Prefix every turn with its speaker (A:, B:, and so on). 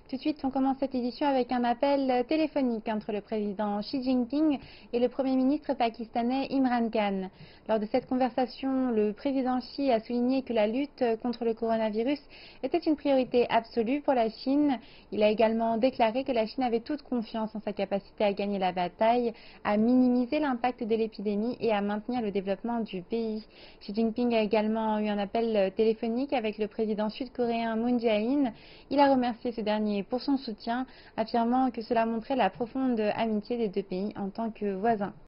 A: Tout de suite, on commence cette édition avec un appel téléphonique entre le président Xi Jinping et le Premier ministre pakistanais Imran Khan. Lors de cette conversation, le président Xi a souligné que la lutte contre le coronavirus était une priorité absolue pour la Chine. Il a également déclaré que la Chine avait toute confiance en sa capacité à gagner la bataille, à minimiser l'impact de l'épidémie et à maintenir le développement du pays. Xi Jinping a également eu un appel téléphonique avec le président sud-coréen Moon Jae-in. Il a remercié ce dernier pour son soutien, affirmant que cela montrait la profonde amitié des deux pays en tant que voisins.